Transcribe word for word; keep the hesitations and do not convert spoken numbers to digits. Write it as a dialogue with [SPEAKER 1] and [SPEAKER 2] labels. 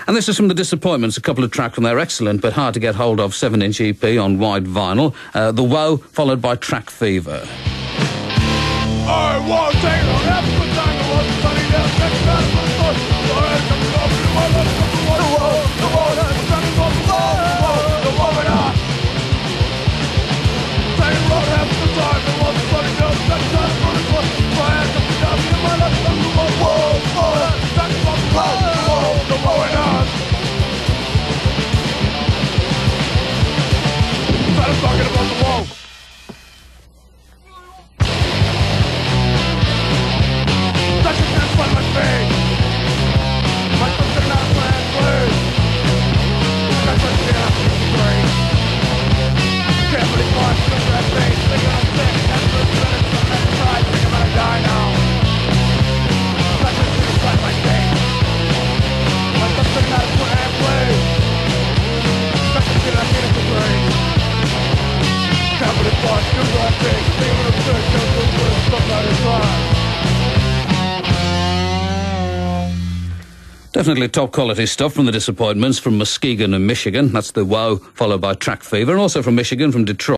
[SPEAKER 1] And this is from The Disappointments, a couple of tracks from their excellent but hard to get hold of seven inch E P on white vinyl. Uh, The Woe, followed by Track Fever.
[SPEAKER 2] I won't take no half the time I was sunny down next time my thoughts. So I come up to my left of the wall. The wall, the wall, that's standing on the wall. The wall, the wall went on. Take a road half the time I was sunny down next time my thoughts. So I come down to my left of the wall. The wall, the wall, that's standing on the wall. The wall, the wall went on. I'm talking about the wall.
[SPEAKER 1] Definitely top quality stuff from The Disappointments from Muskegon and Michigan. That's The Woe, followed by Track Fever, and also from Michigan, from Detroit.